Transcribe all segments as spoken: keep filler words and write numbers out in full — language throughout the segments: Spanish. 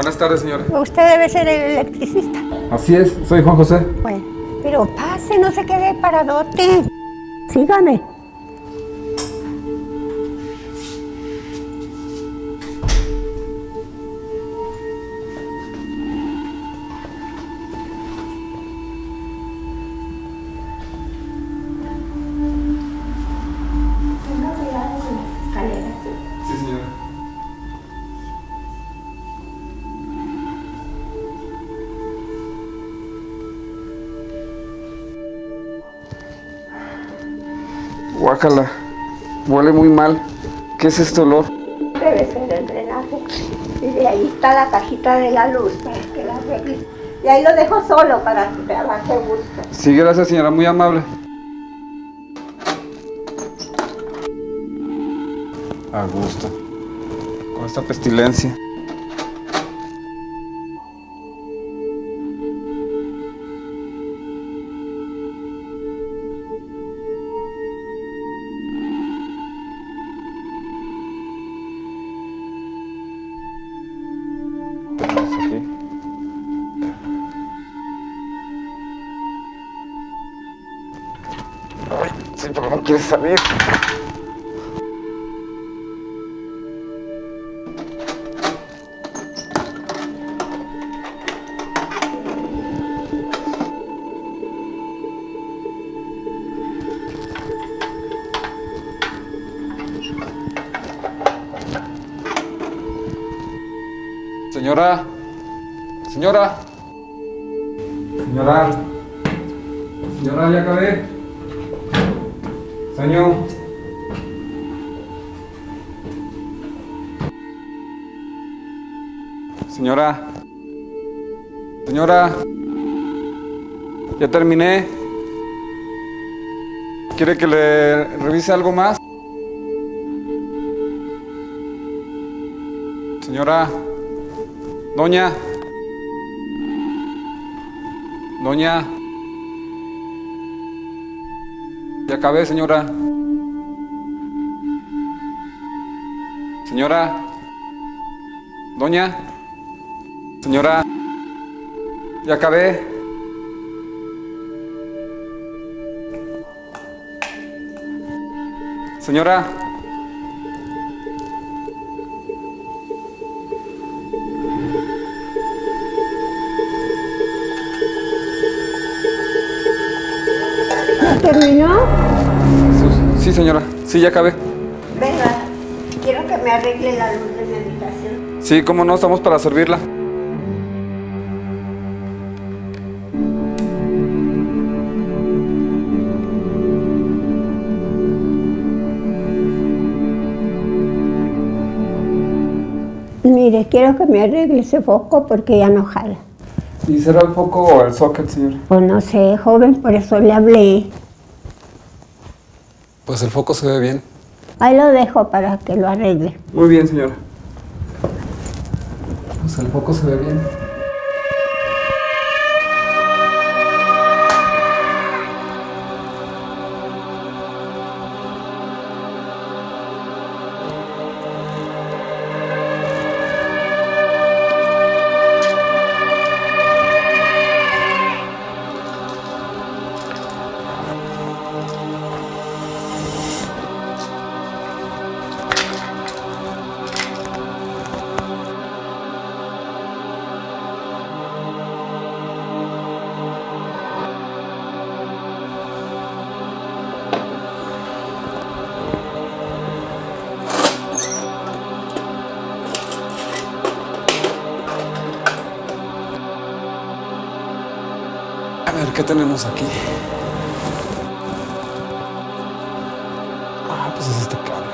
Buenas tardes, señora. Usted debe ser el electricista. Así es, soy Juan José. Bueno, pero pase, no se quede paradote. Sígame. Sí, señora. Guácala, huele muy mal. ¿Qué es este olor? Debe ser el drenaje. Y de ahí está la cajita de la luz para que la arregle. Y ahí lo dejo solo para que vea que busca. Sí, gracias, señora, muy amable. A gusto. Con esta pestilencia. Tenemos aquí. Ay, sí, pero no quiere salir. Señora, señora, señora, señora, ya acabé. Señor. Señora, señora, ya terminé. ¿Quiere que le revise algo más? Señora. Doña. Doña. Ya acabé, señora. Señora. Doña. Señora. Ya acabé. Señora. ¿Terminó? Sí, señora. Sí, ya acabé. Venga, quiero que me arregle la luz de mi habitación. Sí, cómo no, estamos para servirla. Mire, quiero que me arregle ese foco porque ya no jala. ¿Y será el foco o el socket, señor? Pues no sé, joven, por eso le hablé. Pues el foco se ve bien. Ahí lo dejo para que lo arregle. Muy bien, señora. Pues el foco se ve bien. A ver, ¿qué tenemos aquí? Ah, pues es este cable.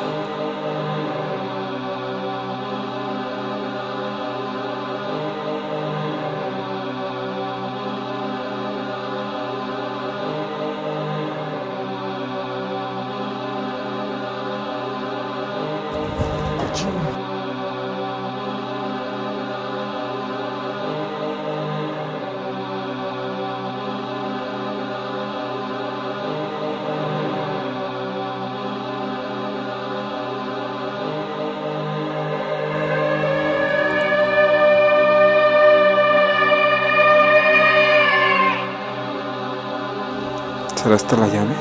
¿Será esta la llave?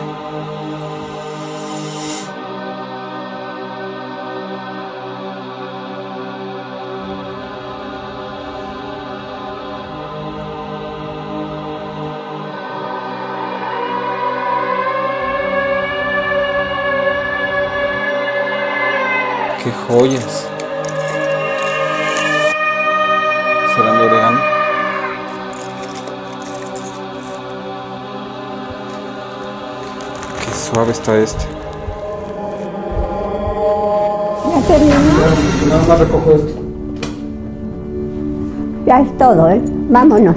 ¡Qué joyas! ¿Serán de orégano? ¡Qué suave está este! Ya terminó. Nada más recojo esto. Ya es todo, ¿eh? Vámonos.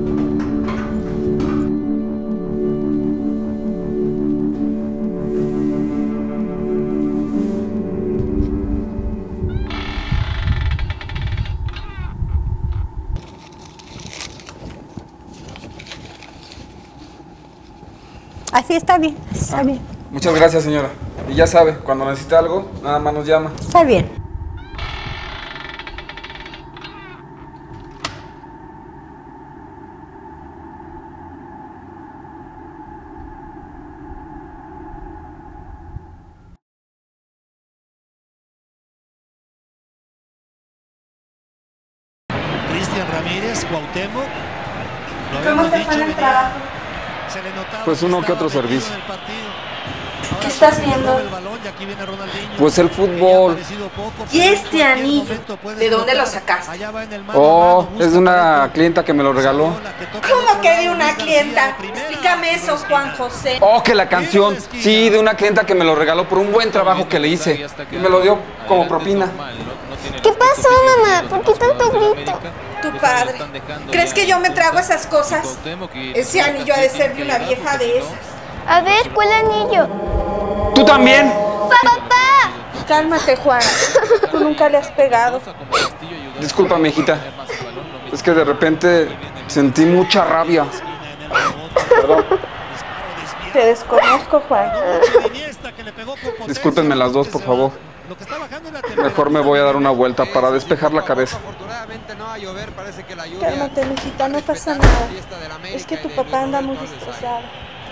Así está bien, está Ah, bien. muchas gracias, señora. Y ya sabe, cuando necesite algo, nada más nos llama. Está bien. Cristian Ramírez, Cuauhtémoc. Lo ¿Cómo habíamos te dicho, fue en el venía. trabajo? Se le notaba Pues uno que estaba otro metido servicio. en el partido. ¿Qué Ahora estás sí, viendo? el balón y aquí viene Ronaldinho, Pues el que fútbol. ya ha aparecido poco, ¿Y pero en este cualquier anillo? momento puedes ¿De dónde lo notar. sacaste? Allá va en el mano a Oh, mano, busca es de una por dentro. clienta que me lo regaló. Saviola, que toca al ¿Cómo otro que de lado, una Luis García, clienta? de primera, Explícame tiro eso, de Juan esquina. José. Oh, que la canción. Sí, de una clienta que me lo regaló por un buen trabajo que le hice. Y me lo dio como propina. ¿Qué pasó, mamá? ¿Por qué tanto grito? Tu padre. ¿Crees que yo me trago esas cosas? Ese anillo ha de ser de una vieja de esas. A ver, ¿cuál anillo? ¡Tú también! ¡Papá! Cálmate, Juan. Tú nunca le has pegado. Disculpa, mi hijita. Es que de repente sentí mucha rabia. Perdón. Te desconozco, Juan. Discúlpenme las dos, por favor. Mejor me voy a dar una vuelta para despejar la cabeza. Cálmate, mijita, no pasa nada. Es que tu papá anda muy estresado.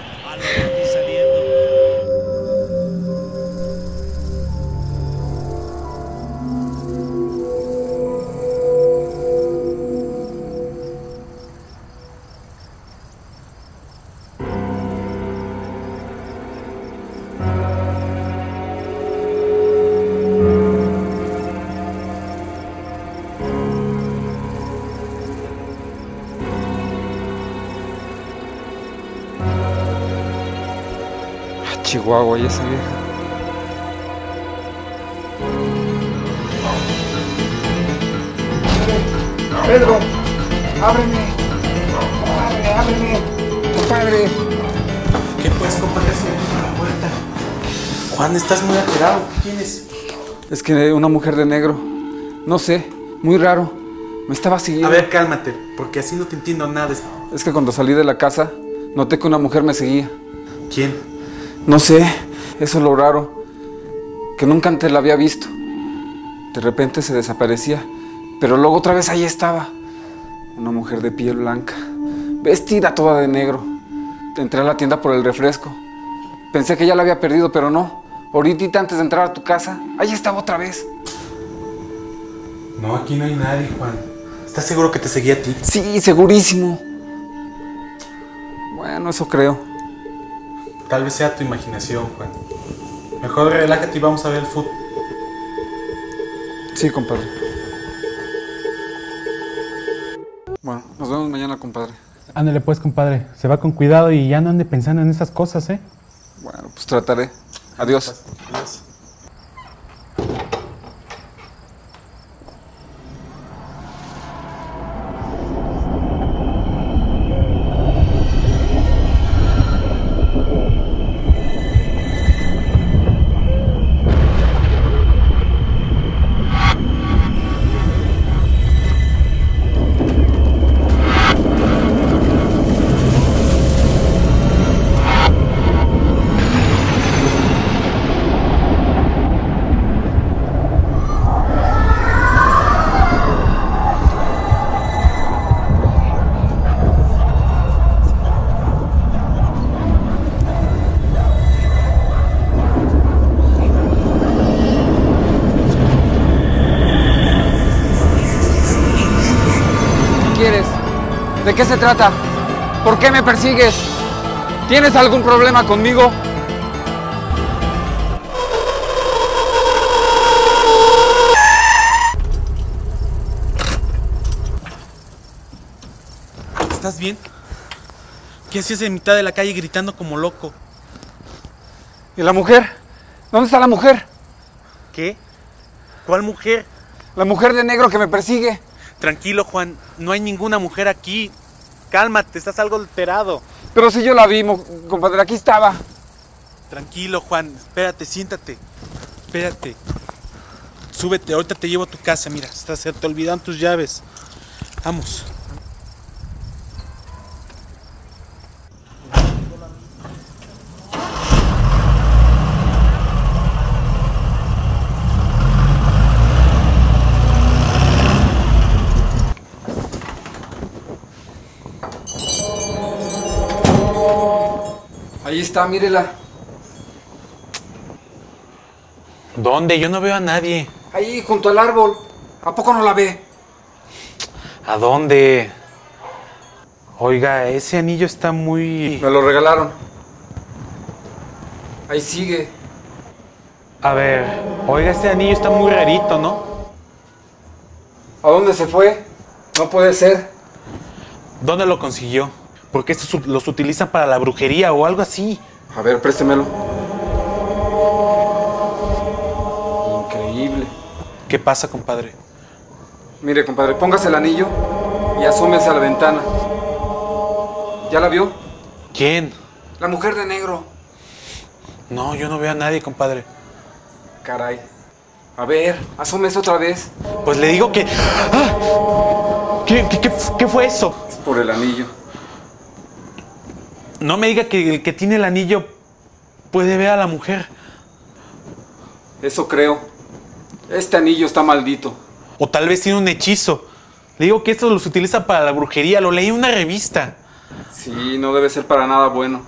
Chihuahua y esa vieja. Pedro, ábreme. Compadre, ábreme. Compadre. ¿Qué pues, compadre? Cierra la puerta. Juan, estás muy alterado. ¿Qué tienes? Es que una mujer de negro. No sé, muy raro. Me estaba siguiendo. A ver, cálmate, porque así no te entiendo nada. Es que cuando salí de la casa, noté que una mujer me seguía. ¿Quién? No sé, eso es lo raro. Que nunca antes la había visto. De repente se desaparecía, pero luego otra vez ahí estaba. Una mujer de piel blanca, vestida toda de negro. Entré a la tienda por el refresco. Pensé que ya la había perdido, pero no. Ahorita antes de entrar a tu casa, ahí estaba otra vez. No, aquí no hay nadie, Juan. ¿Estás seguro que te seguía a ti? Sí, segurísimo. Bueno, eso creo. Tal vez sea tu imaginación, Juan. Mejor relájate y vamos a ver el fútbol. Sí, compadre. Bueno, nos vemos mañana, compadre. Ándale pues, compadre. Se va con cuidado y ya no ande pensando en esas cosas, ¿eh? Bueno, pues trataré. Adiós. Adiós. quieres? ¿De qué se trata? ¿Por qué me persigues? ¿Tienes algún problema conmigo? ¿Estás bien? ¿Qué hacías en mitad de la calle gritando como loco? ¿Y la mujer? ¿Dónde está la mujer? ¿Qué? ¿Cuál mujer? La mujer de negro que me persigue. Tranquilo, Juan, no hay ninguna mujer aquí. Cálmate, estás algo alterado. Pero si yo la vi, mo- compadre, aquí estaba. Tranquilo, Juan, espérate, siéntate. Espérate. Súbete, ahorita te llevo a tu casa, mira, estás, se te olvidaron tus llaves. Vamos. Ahí está, mírela. ¿Dónde? Yo no veo a nadie. Ahí, junto al árbol. ¿A poco no la ve? ¿A dónde? Oiga, ese anillo está muy... Me lo regalaron. Ahí sigue. A ver, oiga, ese anillo está muy rarito, ¿no? ¿A dónde se fue? No puede ser. ¿Dónde lo consiguió? Porque estos los utilizan para la brujería o algo así. A ver, préstemelo. Increíble. ¿Qué pasa, compadre? Mire, compadre, póngase el anillo y asómese a la ventana. ¿Ya la vio? ¿Quién? La mujer de negro. No, yo no veo a nadie, compadre. Caray. A ver, asómese otra vez. Pues le digo que... ¡Ah! ¿Qué, qué, qué, qué fue eso? Es por el anillo. No me diga que el que tiene el anillo puede ver a la mujer. Eso creo. Este anillo está maldito. O tal vez tiene un hechizo. Le digo que estos los utilizan para la brujería. Lo leí en una revista. Sí, no debe ser para nada bueno.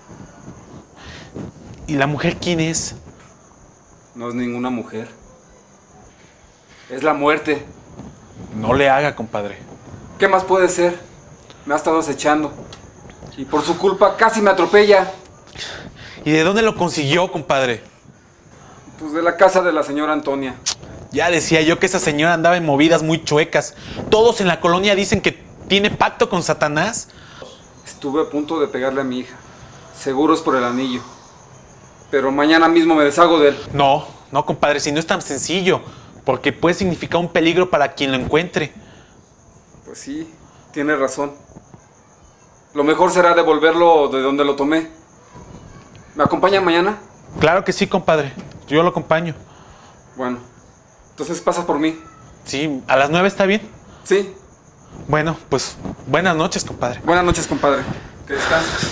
¿Y la mujer quién es? No es ninguna mujer. Es la muerte. No le haga, compadre. ¿Qué más puede ser? Me ha estado acechando. Y por su culpa casi me atropella. ¿Y de dónde lo consiguió, compadre? Pues de la casa de la señora Antonia. Ya decía yo que esa señora andaba en movidas muy chuecas. Todos en la colonia dicen que tiene pacto con Satanás. Estuve a punto de pegarle a mi hija. Seguro es por el anillo. Pero mañana mismo me deshago de él. No, no, compadre, si no es tan sencillo. Porque puede significar un peligro para quien lo encuentre. Pues sí, tiene razón. Lo mejor será devolverlo de donde lo tomé. ¿Me acompaña mañana? Claro que sí, compadre. Yo lo acompaño. Bueno, entonces pasa por mí. Sí, ¿a las nueve está bien? Sí. Bueno, pues buenas noches, compadre. Buenas noches, compadre. Que descanses.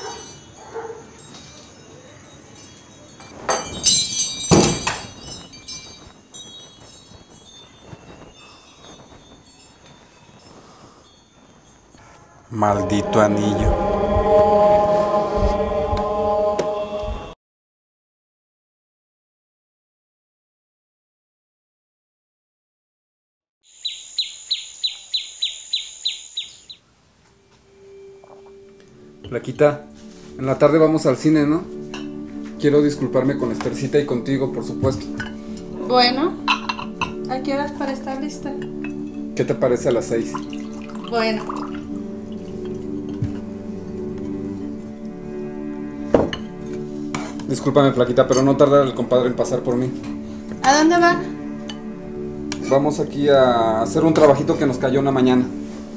Maldito anillo. Flaquita, en la tarde vamos al cine, ¿no? Quiero disculparme con Estercita y contigo, por supuesto. Bueno, ¿a qué horas para estar lista? ¿Qué te parece a las seis? Bueno. Discúlpame, Flaquita, pero no tarda el compadre en pasar por mí. ¿A dónde va? Vamos aquí a hacer un trabajito que nos cayó una mañana.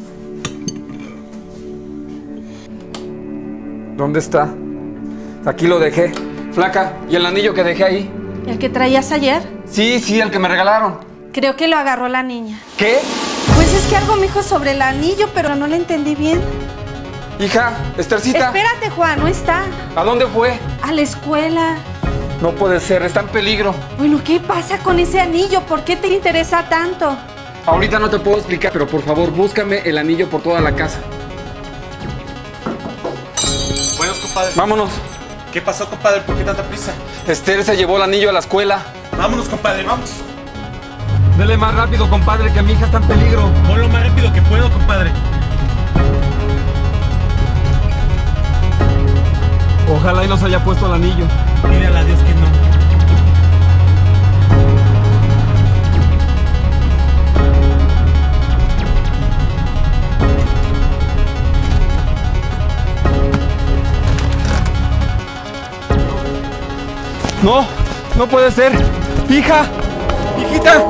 ¿Dónde está? Aquí lo dejé. Flaca, ¿y el anillo que dejé ahí? ¿El que traías ayer? Sí, sí, el que me regalaron. Creo que lo agarró la niña. ¿Qué? Pues es que algo me dijo sobre el anillo, pero no lo entendí bien. Hija, Estercita. Espérate, Juan, no está. ¿A dónde fue? A la escuela. No puede ser, está en peligro. Bueno, ¿qué pasa con ese anillo? ¿Por qué te interesa tanto? Ahorita no te puedo explicar, pero por favor, búscame el anillo por toda la casa. Buenos, compadre. Vámonos. ¿Qué pasó, compadre? ¿Por qué tanta prisa? Esther se llevó el anillo a la escuela. Vámonos, compadre, vamos. Dele más rápido, compadre, que mi hija está en peligro. Pon lo más rápido que puedo, compadre. Ojalá y nos haya puesto el anillo. Pídele a Dios que no. No, no puede ser. Hija, hijita.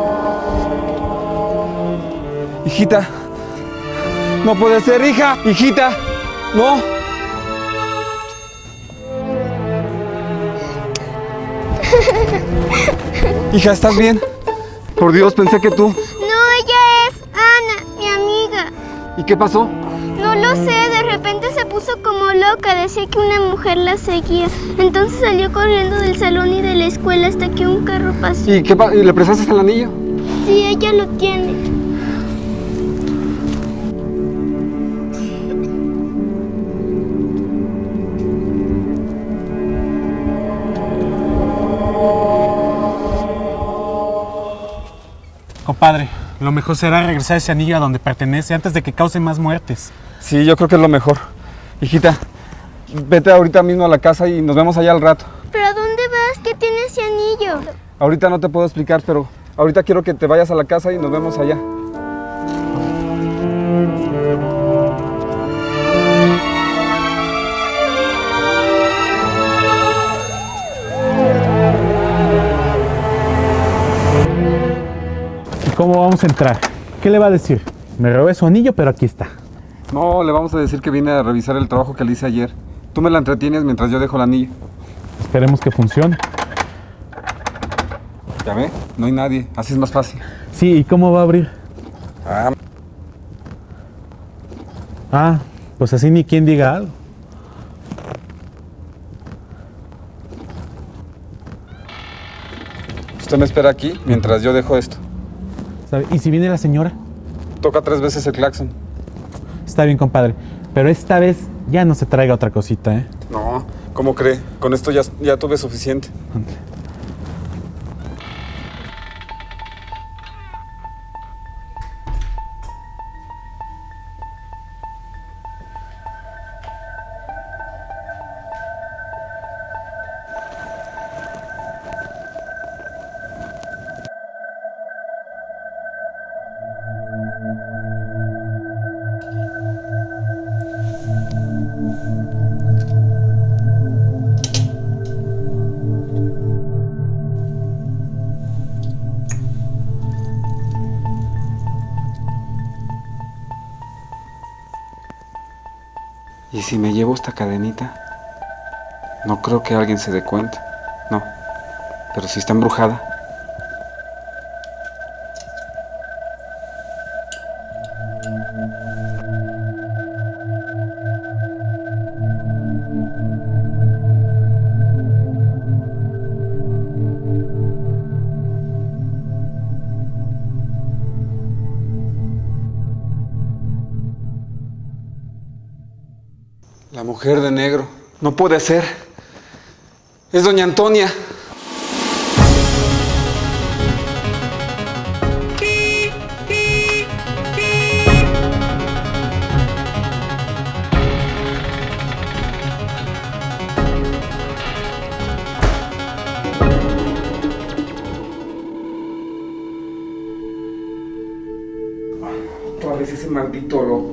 Hijita. No puede ser, hija, hijita. No. Hija, ¿estás bien? Por Dios, pensé que tú. No, ella es Ana, mi amiga. ¿Y qué pasó? No lo sé, de repente se puso como loca, decía que una mujer la seguía. Entonces salió corriendo del salón y de la escuela hasta que un carro pasó. ¿Y qué pa- y le prestaste el anillo? Sí, ella lo tiene. Compadre, lo mejor será regresar ese anillo a donde pertenece antes de que cause más muertes. Sí, yo creo que es lo mejor. Hijita, vete ahorita mismo a la casa y nos vemos allá al rato. ¿Pero a dónde vas? ¿Qué tiene ese anillo? Ahorita no te puedo explicar, pero ahorita quiero que te vayas a la casa y nos vemos allá. ¿Y cómo vamos a entrar? ¿Qué le va a decir? Me robé su anillo, pero aquí está. No, le vamos a decir que vine a revisar el trabajo que le hice ayer. Tú me la entretienes mientras yo dejo el anillo. Esperemos que funcione. Ya ve, no hay nadie, así es más fácil. Sí, ¿y cómo va a abrir? Ah, Ah, pues así ni quien diga algo. usted me espera aquí mientras yo dejo esto. ¿Sabe? ¿Y si viene la señora? Toca tres veces el claxon. Está bien, compadre. Pero esta vez ya no se traiga otra cosita, ¿eh? No, ¿cómo cree? Con esto ya, ya tuve suficiente. ¿Y si me llevo esta cadenita? No creo que alguien se dé cuenta. No. Pero si está embrujada. La mujer de negro. No puede ser. Es doña Antonia. Otra vez ese maldito lobo.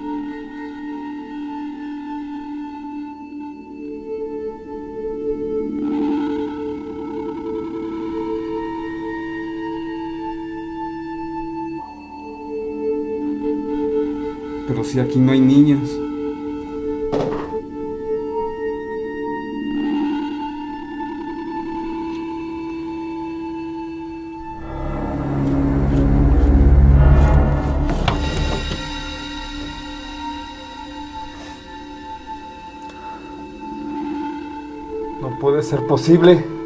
Pero si aquí no hay niños. No puede ser posible.